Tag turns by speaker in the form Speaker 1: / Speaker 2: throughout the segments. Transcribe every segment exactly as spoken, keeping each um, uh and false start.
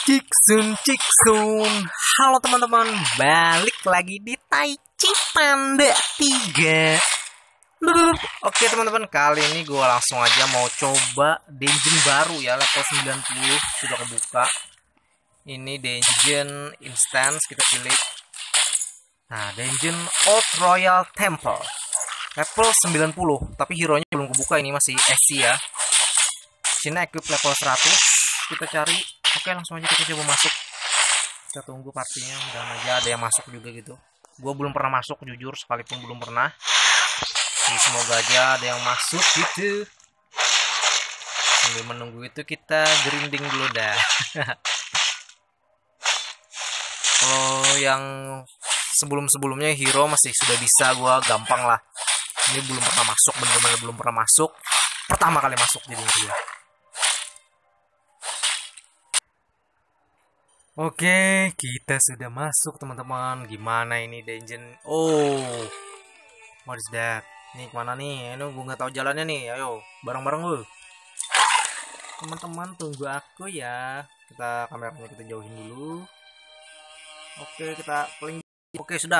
Speaker 1: Ciksun Ciksun. Halo teman-teman, balik lagi di Taichi Panda tiga. Oke teman-teman, kali ini gue langsung aja mau coba dungeon baru ya, level sembilan puluh sudah kebuka. Ini dungeon instance, kita pilih. Nah, dungeon Old Royal Temple level sembilan puluh, tapi hero nya belum kebuka, ini masih S C ya. Sini equip level seratus, kita cari. Oke, langsung aja kita coba masuk. Kita tunggu partinya, mudah-mudahan aja ada yang masuk juga gitu. Gue belum pernah masuk jujur, sekalipun belum pernah. Jadi semoga aja ada yang masuk gitu. Sambil menunggu itu kita grinding dulu dah. Kalau yang sebelum-sebelumnya hero masih sudah bisa, gue gampang lah. Ini belum pernah masuk, bener-bener belum pernah masuk. Pertama kali masuk jadi dia. Oke, kita sudah masuk teman-teman. Gimana ini dungeon? Oh, what is that? Nih kemana nih? Ini gue nggak tahu jalannya nih. Ayo, bareng-bareng lu. Teman-teman tunggu aku ya. Kita kameranya kita jauhin dulu. Oke, kita paling. Oke sudah.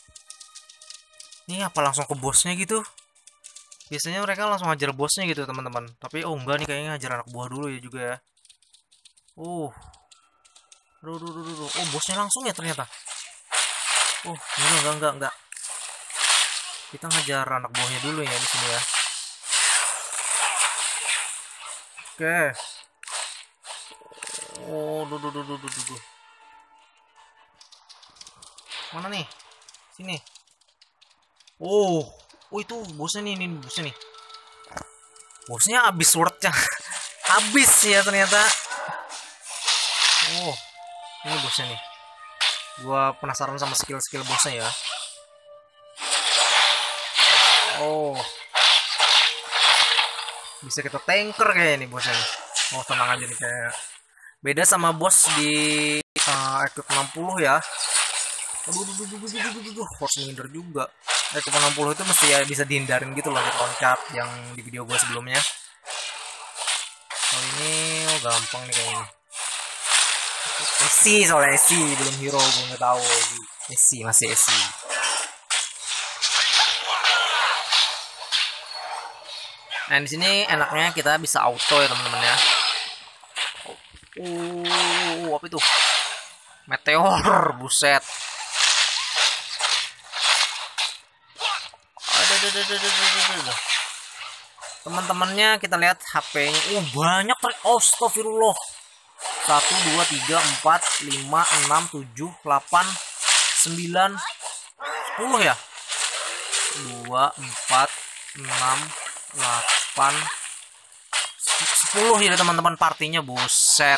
Speaker 1: Ini apa langsung ke bosnya gitu? Biasanya mereka langsung hajar bosnya gitu teman-teman. Tapi oh enggak nih, kayaknya hajar anak buah dulu ya juga ya. Uh. Duh, duh, duh, duh. Oh, bosnya langsung ya ternyata. Oh, enggak, enggak, enggak, enggak. Kita ngejar anak buahnya dulu ya di sini ya. Oke. Oh, duh, duh, duh, duh, duh, duh. Mana nih? Sini. Oh, oh itu bosnya nih, ini bosnya nih. Bosnya habis swordnya. Habis ya ternyata. Oh. Ini bosnya nih. Gua penasaran sama skill-skill bosnya ya. Oh. Bisa kita tanker kayak ini bosnya nih. Oh, tenang aja nih kayak. Beda sama bos di uh, equip enam puluh ya. Aduh, aduh, aduh, aduh, aduh, aduh, aduh. Force minder juga. Equip enam puluh itu mesti ya bisa dihindarin gitu loh, loncat yang di video gua sebelumnya. Oh, ini oh, gampang nih kayaknya. S C soalnya S C, belum hero, gue nggak tahu. S C masih S C. Nah di sini enaknya kita bisa auto ya teman-teman ya. Oh, apa itu? Meteor, buset. Teman-temannya kita lihat H P-nya. Oh banyak, astagfirullah. satu, dua, tiga, empat, lima, enam, tujuh, delapan, sembilan, sepuluh ya. dua, empat, enam, delapan, sepuluh ya teman-teman partinya, buset.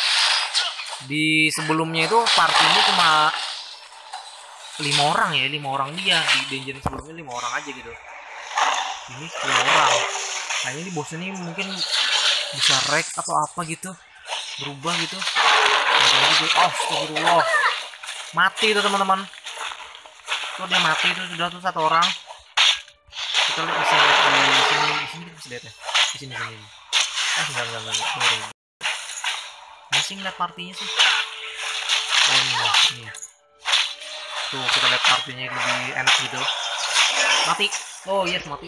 Speaker 1: Di sebelumnya itu partinya cuma lima orang ya, lima orang dia. Di dungeon sebelumnya lima orang aja gitu. Ini sepuluh orang. Nah ini bosnya nih mungkin bisa rek atau apa gitu. Berubah gitu. Oh, astagfirullah. Mati itu teman-teman. Tuh dia mati itu sudah tuh satu orang. Kita lihat bisa lihat di sini, di sini kita bisa lihat ya. Di sini sini. Eh enggak enggak enggak. enggak. Masih ngeliat partinya sih. Oh ini, ini. Tuh kita lihat partinya lebih enak gitu. Mati. Oh yes mati.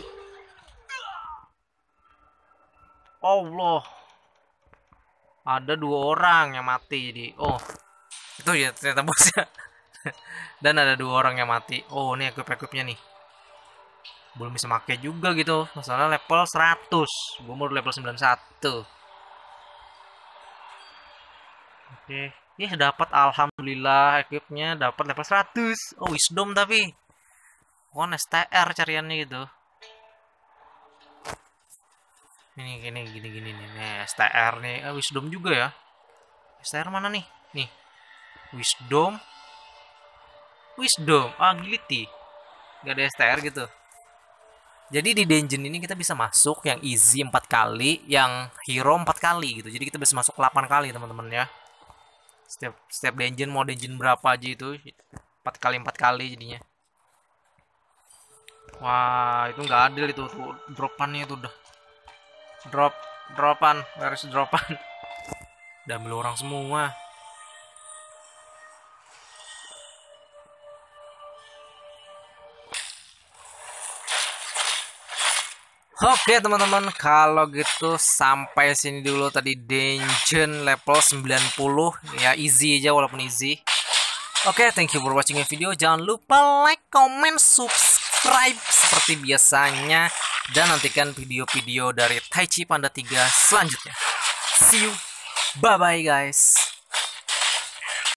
Speaker 1: Allah. Ada dua orang yang mati jadi. Oh itu ya ternyata bosnya. Dan ada dua orang yang mati. Oh ini equip-equipnya nih belum bisa pakai juga gitu, masalah level seratus. Gue mau level sembilan puluh satu. Oke ya dapat, alhamdulillah equipnya dapat level seratus. Oh wisdom, tapi oh S T R cariannya gitu. Ini gini gini gini nih, nih S T R nih, eh, wisdom juga ya. S T R mana nih? Nih. Wisdom. Wisdom, agility. Gak ada S T R gitu. Jadi di dungeon ini kita bisa masuk yang easy empat kali, yang hero empat kali gitu. Jadi kita bisa masuk delapan kali teman-teman ya. Setiap setiap dungeon, mau dungeon berapa aja itu empat kali empat kali jadinya. Wah, itu nggak adil itu tuh, dropannya itu udah. Drop, dropan, harus dropan. Udah ambil orang semua. Oke teman-teman, kalau gitu sampai sini dulu tadi dungeon level sembilan puluh. Ya easy aja walaupun easy. Oke, thank you for watching the video. Jangan lupa like, comment, subscribe seperti biasanya. Dan nantikan video-video dari Taichi Panda tiga selanjutnya. See you, bye-bye guys.